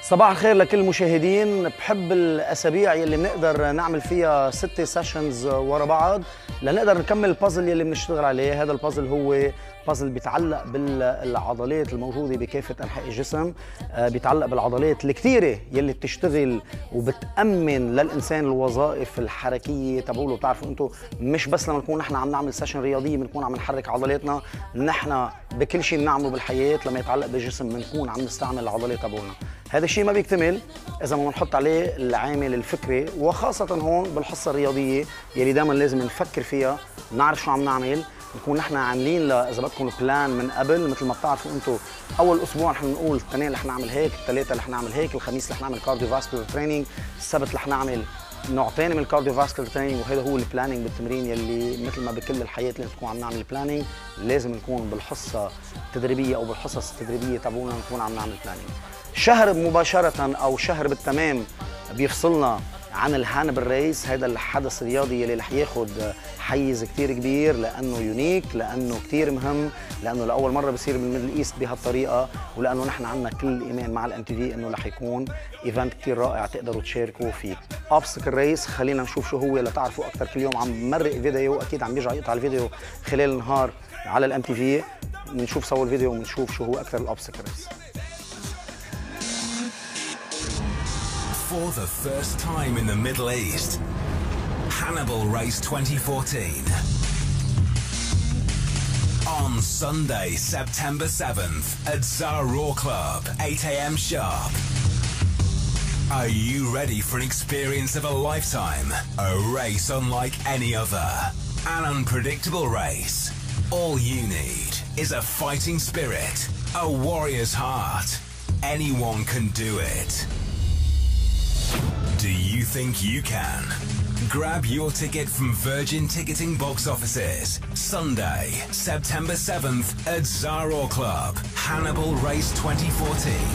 صباح الخير لكل المشاهدين. بحب الاسابيع يلي بنقدر نعمل فيها 6 سيشنز ورا بعض لنقدر نكمل البازل يلي بنشتغل عليه. هذا البازل هو بازل بيتعلق بالعضلات الموجوده بكافه انحاء الجسم، بيتعلق بالعضلات الكثيره يلي بتشتغل وبتامن للانسان الوظائف الحركيه تبعوله. بتعرفوا انتم مش بس لما نكون نحن عم نعمل سيشن رياضيه بنكون عم نحرك عضلاتنا، نحن بكل شيء بنعمله بالحياه لما يتعلق بالجسم بنكون عم نستعمل العضلات تبعولنا. هذا الشيء ما بيكتمل اذا ما بنحط عليه العامل الفكري، وخاصه هون بالحصه الرياضيه يلي دائما لازم نفكر فيها، نعرف شو عم نعمل، نكون نحن عاملين اذا بدكم بلان من قبل. مثل ما بتعرفوا انتم اول اسبوع نحن بنقول الاثنين رح نعمل هيك، الثلاثه رح نعمل هيك، الخميس رح نعمل كارديو فاسكولار تريننج، السبت رح نعمل نوع ثاني من الكارديو فاسكولار تريننج. وهذا هو البلاننج بالتمرين يلي مثل ما بكل الحياه لازم نكون عم نعمل بلاننج، لازم نكون بالحصه التدريبيه او بالحصص التدريبيه تبعونا نكون عم نعمل بلاننج. شهر مباشره او شهر بالتمام بيفصلنا عن الهانبل ريس، هذا الحدث الرياضي اللي رح ياخذ حيز كثير كبير لانه يونيك، لانه كثير مهم، لانه لاول مره بصير بالميدل ايست بهالطريقه، ولانه نحن عندنا كل الايمان مع الام تي في انه رح يكون ايفنت كثير رائع تقدروا تشاركوا فيه. اوبستكل ريس خلينا نشوف شو هو لتعرفوا اكثر. كل يوم عم بمرق فيديو، اكيد عم بيرجع يقطع الفيديو خلال النهار على الام تي في، بنشوف سوا الفيديو وبنشوف شو هو اكثر الاوبستكل ريس. For the first time in the Middle East, Hannibal Race 2014. On Sunday, September 7th at Zara Club, 8 a.m. sharp. Are you ready for an experience of a lifetime? A race unlike any other. An unpredictable race. All you need is a fighting spirit, a warrior's heart. Anyone can do it. Do you think you can? Grab your ticket from Virgin Ticketing box offices. Sunday, September 7th at Zara Club, Hannibal Race 2014.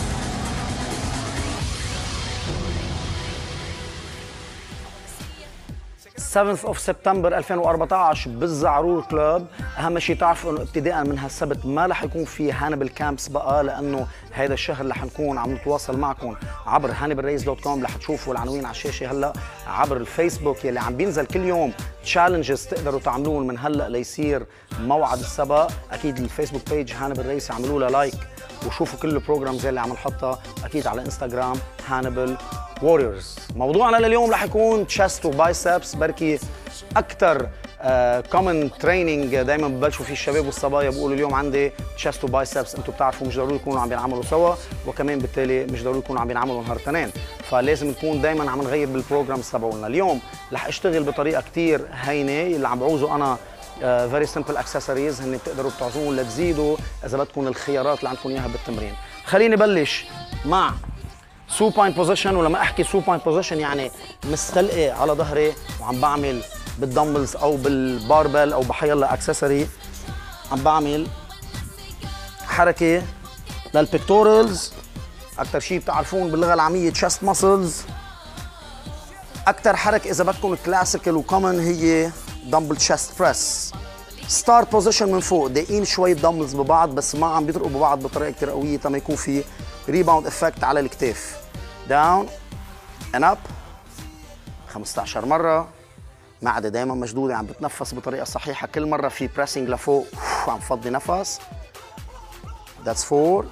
7th of September 2014 بالزعرور كلوب. اهم شيء تعرفوا انه ابتداء من هالسبت ما رح يكون في هانبل كامبس بقى، لانه هذا الشهر رح نكون عم نتواصل معكم عبر hannibalrace.com. رح تشوفوا العناوين على الشاشه هلا، عبر الفيسبوك يلي عم بينزل كل يوم تشالنجز تقدروا تعملون من هلا ليصير موعد السبق. اكيد الفيسبوك بيج هانبل ريس اعملوا لها لايك وشوفوا كل البروجرامز اللي عم نحطها. اكيد على انستغرام هانبل ووريرز. موضوعنا لليوم رح يكون تشست وبايسبس، بركي اكثر كومن تريننج دائما ببلشوا فيه الشباب والصبايا بيقولوا اليوم عندي تشست وبايسبس. انتم بتعرفوا مش ضروري يكونوا عم بينعملوا سوا، وكمان بالتالي مش ضروري يكونوا عم بينعملوا نهار اثنين، فلازم نكون دائما عم نغير بالبروجرامز تبعولنا. اليوم رح اشتغل بطريقه كثير هينه، اللي عم بعوزه انا فيري سمبل اكسسوارز هن بتقدروا بتعوزون لتزيدوا اذا بدكم الخيارات اللي عندكم اياها بالتمرين. خليني بلش مع سوباين بوزيشن. ولما احكي سوباين بوزيشن يعني مستلقي على ظهري وعم بعمل بالدمبلز او بالباربل او بحيلا اكسسوري، عم بعمل حركه للبيكتورالز. اكثر شيء بتعرفون باللغه العاميه تشست ماسلز. اكثر حركه اذا بدكم كلاسيكال وكومن هي دمبل تشست بريس. ستار بوزيشن من فوق، داقين شويه دمبلز ببعض بس ما عم بيضربوا ببعض بطريقه كثير قويه تما يكون في ريباوند افكت على الكتاف. داون اند اب 15 مره، معده دائما مشدوده، عم بتنفس بطريقه صحيحه. كل مره في بريسنج لفوق عم فضي نفس. ذاتس 4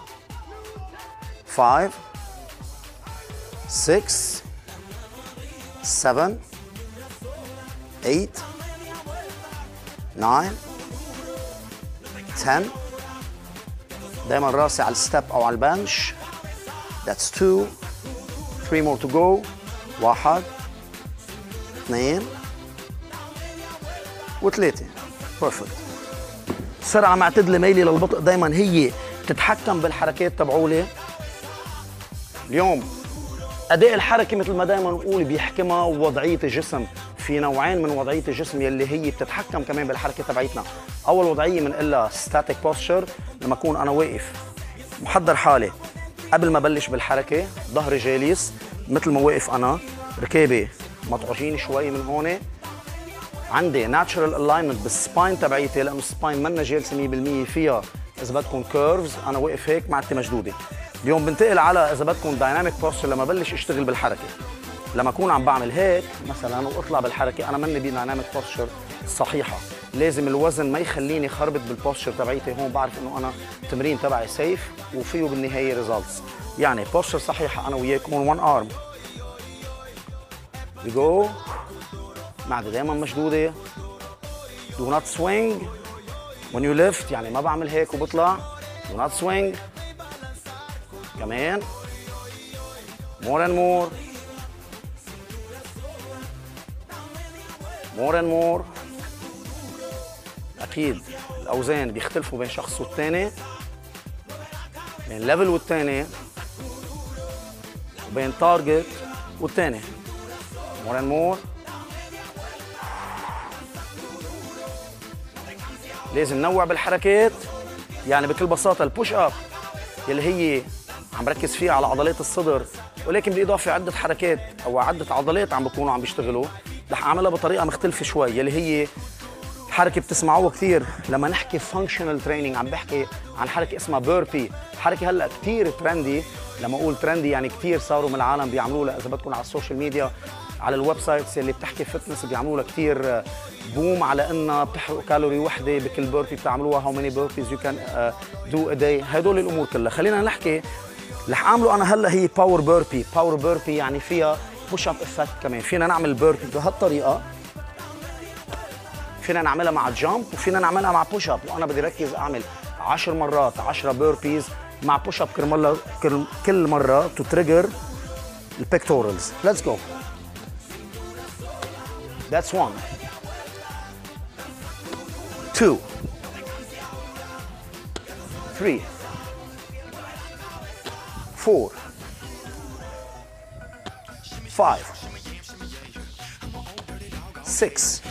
5 6 7 8 9 10. دائما راسي على الستep او على البنش. That's 2 3 more to go. 1 2 و3. بيرفكت. سرعه معتدله ميلي للبطء دائما هي بتتحكم بالحركات تبعولي. اليوم اداء الحركه مثل ما دائما نقول بيحكمها وضعيه الجسم. في نوعين من وضعيه الجسم يلي هي بتتحكم كمان بالحركه تبعيتنا. اول وضعيه بنقلها ستاتيك بوستشر، لما اكون انا واقف محضر حالي قبل ما بلش بالحركه، ظهري جالس مثل ما واقف انا، ركابي مطعوجين شوي من هون، عندي ناتشرال الاينمنت بالسباين تبعيتي، لانه السباين منا جالسه 100% فيها اذا بدكم كيرفز، انا واقف هيك معدتي مشدوده. اليوم بنتقل على اذا بدكم دايناميك بوستشر، لما بلش اشتغل بالحركه. لما اكون عم بعمل هيك مثلا واطلع بالحركه، انا مني بدايناميك بوستشر صحيحه. لازم الوزن ما يخليني خربط بالبوستشر تبعيتي. هون بعرف انه انا التمرين تبعي سيف وفيه بالنهايه ريزلتس. يعني بوستشر صحيحه انا وياكم. 1 ارم we go. معدة دايما مشدودة. do not swing when you lift، يعني ما بعمل هيك وبطلع. do not swing. كمان more and more more and more. أكيد الأوزان بيختلفوا بين شخص والتاني، بين ليفل والتاني، وبين تارجت والتاني. more and more. لازم ننوع بالحركات. يعني بكل بساطة البوش اب يلي هي عم بركز فيها على عضلات الصدر، ولكن بالإضافة عدة حركات أو عدة عضلات عم بكونوا عم بيشتغلوا، رح أعملها بطريقة مختلفة شوي، يلي هي حركة بتسمعوها كثير لما نحكي فانكشنال تريننج. عم بحكي عن حركة اسمها بيربي. حركة هلا كثير ترندي. لما أقول ترندي يعني كثير صاروا من العالم بيعملوها. إذا بدكم على السوشيال ميديا، على الويب سايتس اللي بتحكي فتنس، بيعملوا لها كثير بوم على انها بتحرق كالوري وحده بكل بيربي بتعملوها. هاو ماني بيربيز يو كان دو ا داي. هدول الامور كلها خلينا نحكي. رح اعمله انا هلا هي باور بيربي. باور بيربي يعني فيها بوش اب افكت كمان. فينا نعمل بيربي بهالطريقه، فينا نعملها مع جامب، وفينا نعملها مع بوش اب. وانا بدي ركز اعمل 10 مرات 10 بيربيز مع بوش اب كل مره تو تريجر البيكتورالز. ليتس جو. That's 1 2 3 4 5 6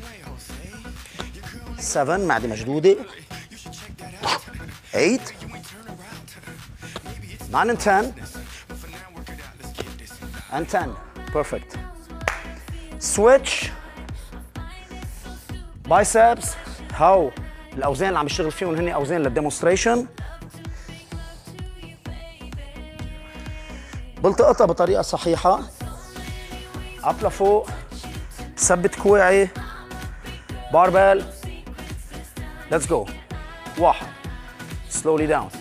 7 معدة مشدودة. 8 9 and 10 and 10. Perfect. سويتش بايسبس. هاو الاوزان اللي عم بشتغل فيهم هن اوزان للديمونستريشن. بلتقطها بطريقه صحيحه. اب لفوق، ثبت كوعي. باربل. ليتس جو. 1 slowly down.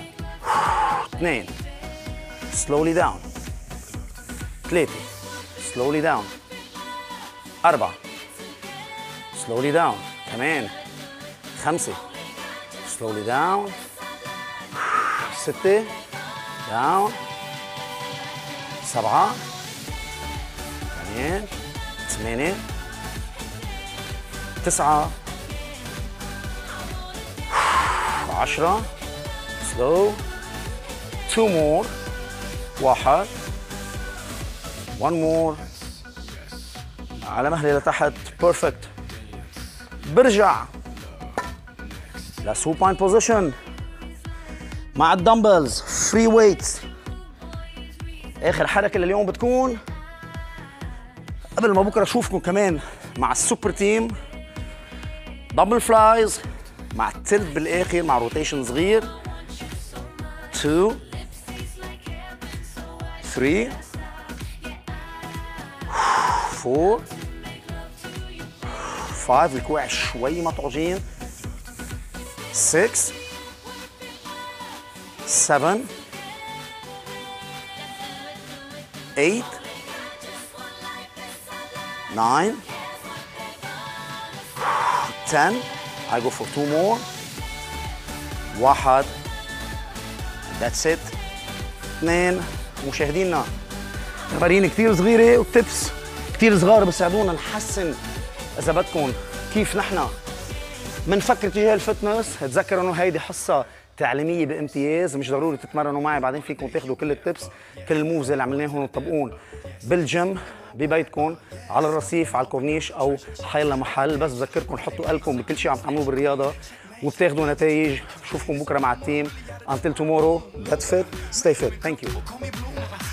2 slowly down. 3 slowly down. 4 slowly down. كمان 5 slowly down. 6 down. 7 كمان 8 9 10 slow. 2 more. 1 more على مهلي لتحت. بيرفكت. برجع لسوباين بوزيشن مع الدمبلز فري ويتس. اخر حركه لليوم بتكون قبل ما بكره اشوفكم كمان مع السوبر تيم. دبل فلايز مع التلت بالاخر مع روتيشن صغير. 2 3 4 5 الكوع شوي مطعوجين. 6 7 8 9 10. I go for 2 more. 1 that's it. 2. مشاهدينا تمارين كثير صغيرة وتبس كثير صغار بيساعدونا نحسن إذا بدكم كيف نحن منفكر تجاه الفتنس. تذكروا إنه هيدي حصة تعليمية بامتياز، مش ضروري تتمرنوا معي، بعدين فيكم تاخذوا كل التبس كل الموفز اللي عملناهم وتطبقون بالجيم ببيتكم على الرصيف على الكورنيش أو حيلا محل. بس بذكركم حطوا قلبكم بكل شيء عم تعملوه بالرياضة وبتاخذوا نتائج. بشوفكم بكرة مع التيم. Until tomorrow, get fit, stay fit. Thank you.